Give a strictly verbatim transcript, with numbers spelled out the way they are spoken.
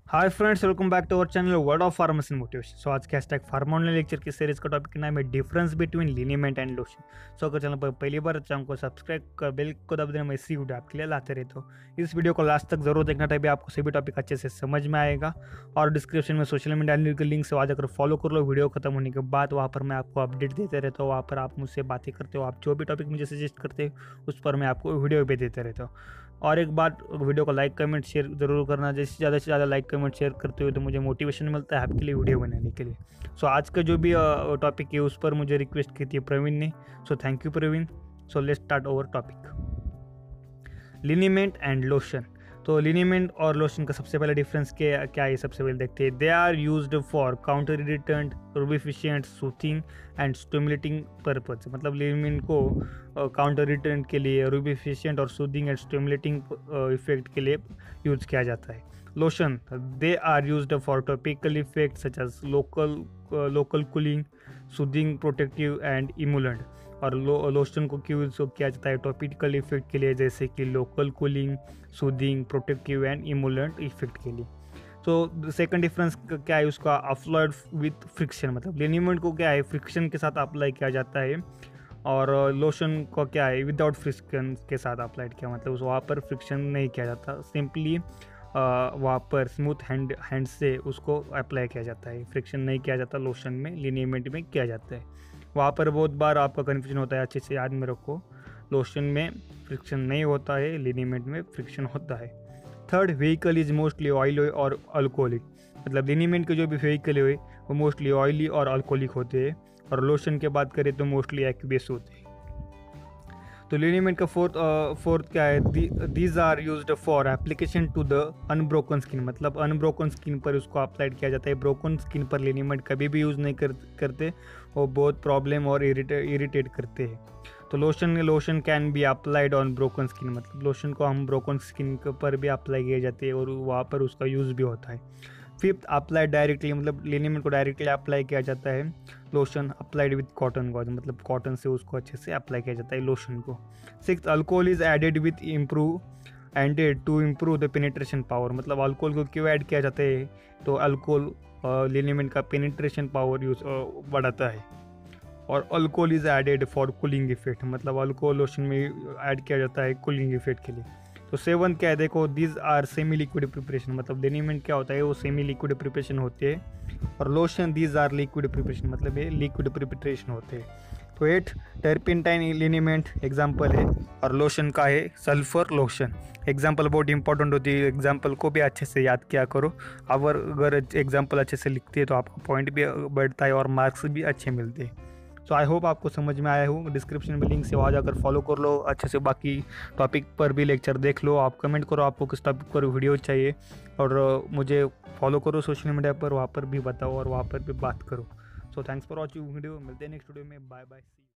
Hi friends, welcome back to our channel world of pharmacy motivation. So आज के hashtag फार्मोनल lecture की series का टॉपिक नाम है difference between liniment and lotion. So अगर चैनल पर पहली बार चैनल को सब्सक्राइब कर बेल को दबा देना, मैं इसी वीडियो आपके लिए लाते रहता हूँ। इस वीडियो को लास्ट तक जरूर देखना, तभी आपको सभी टॉपिक अच्छे से समझ में आएगा। और डिस्क्रिप्शन में सोशल मीडिया के लिंक से वहाँ जाकर फॉलो कर लो। वीडियो खत्म होने के बाद वहाँ पर मैं आपको अपडेट देते रहता हूँ। वहाँ पर आप मुझसे बातें करते हो, आप जो भी टॉपिक मुझे सजेस्ट करते हो उस पर मैं आपको वीडियो भी देते रहता हूँ। और एक बात, वीडियो को लाइक कमेंट शेयर जरूर करना। जैसे ज़्यादा से ज़्यादा लाइक कमेंट शेयर करते हुए तो मुझे मोटिवेशन मिलता है आपके लिए वीडियो बनाने के लिए। सो so, आज का जो भी टॉपिक है उस पर मुझे रिक्वेस्ट की थी प्रवीण ने। So thank you Praveen. So let's start over topic, liniment and lotion. तो लिनीमेंट और लोशन का सबसे पहले डिफरेंस क्या क्या है, सबसे पहले देखते हैं। They are used for counter irritant, rubefacient, soothing and stimulating purpose. मतलब लिनीमेंट को काउंटर इरिटेंट के लिए, रूबिफिशिएंट और सूथिंग एंड स्टिमुलेटिंग इफेक्ट के लिए यूज किया जाता है। Lotion, they are used for topical effect such as local local cooling, soothing, protective and emollient. और लो, लोशन को क्यों यूज किया जाता है टॉपिकल इफेक्ट के लिए, जैसे कि local cooling, soothing, protective and emollient effect के लिए। तो सेकंड डिफरेंस क्या है उसका, अप्लाइड विथ फ्रिक्शन। मतलब लिनीमेंट को क्या है फ्रिक्शन के साथ अप्लाई किया जाता है, और लोशन को क्या है विदाउट फ्रिक्शन के साथ अप्लाइड किया। मतलब उस वहाँ पर फ्रिक्शन नहीं किया जाता, सिंपली वहाँ पर स्मूथ हैंड हैंड से उसको अप्लाई किया जाता है। फ्रिक्शन नहीं किया जाता लोशन में, लिनीमेंट में किया जाता है। वहाँ पर बहुत बार आपका कन्फ्यूजन होता है, अच्छे से याद में रखो। लोशन में फ्रिक्शन नहीं होता है, लिनीमेंट में फ्रिक्शन होता है। Third, vehicle is mostly oily और अल्कोहलिक। मतलब लिनीमेंट के जो भी व्हीकल है वो मोस्टली ऑयली और अल्कोहलिक होते हैं, और लोशन के बात करें तो मोस्टली एक्वेस होते हैं। तो लिनीमेंट का फोर्थ फोर्थ क्या है, these are used for application to the unbroken skin. मतलब अनब्रोकन स्किन पर उसको अप्लाइड किया जाता है। ब्रोकन स्किन पर लिनीमेंट कभी भी यूज़ नहीं कर, करते, वो बहुत प्रॉब्लम और इरिटे, इरिटेट करते हैं। तो lotion lotion can be applied on broken skin. मतलब लोशन को हम ब्रोकन स्किन पर भी अप्लाई किए जाते हैं और वहाँ पर उसका यूज़ भी होता है। Fifth, apply directly. मतलब लिनीमेंट को डायरेक्टली अप्लाई किया जाता है। Lotion applied with cotton gauze, मतलब कॉटन से उसको अच्छे से अप्लाई किया जाता है लोशन को। Six, alcohol is added with improve ended to improve the penetration power. मतलब अल्कोहल को क्यों ऐड किया जाता है, तो अल्कोहल लिनीमेंट का पेनिट्रेशन पावर यूज बढ़ाता है। और alcohol is added for cooling effect. मतलब अल्कोहल लोशन में ऐड किया जाता है कूलिंग इफेक्ट के लिए। तो सेवन क्या है, देखो, this are semi liquid preparation. मतलब लिनीमेंट क्या होता है, वो सेमी लिक्विड प्रिपरेशन होते हैं, और lotion these are liquid preparation. मतलब ये लिक्विड प्रिपरेशन होते हैं। तो एट, टर्पेंटाइन लिनीमेंट एग्जाम्पल है, और लोशन का है सल्फर लोशन। एग्जाम्पल बहुत इंपॉर्टेंट होती है, एग्जाम्पल को भी अच्छे से याद किया करो। अगर अगर एग्जाम्पल अच्छे से लिखते हैं तो आपका पॉइंट भी बढ़ता है और मार्क्स भी अच्छे मिलते हैं। सो आई होप आपको समझ में आया हो। डिस्क्रिप्शन में लिंक से वहाँ जाकर फॉलो कर लो, अच्छे से बाकी टॉपिक पर भी लेक्चर देख लो। आप कमेंट करो आपको किस टॉपिक पर वीडियो चाहिए, और मुझे फॉलो करो सोशल मीडिया पर, वहाँ पर भी बताओ और वहाँ पर भी बात करो। So thanks for watching video. मिलते हैं नेक्स्ट वीडियो में। Bye bye.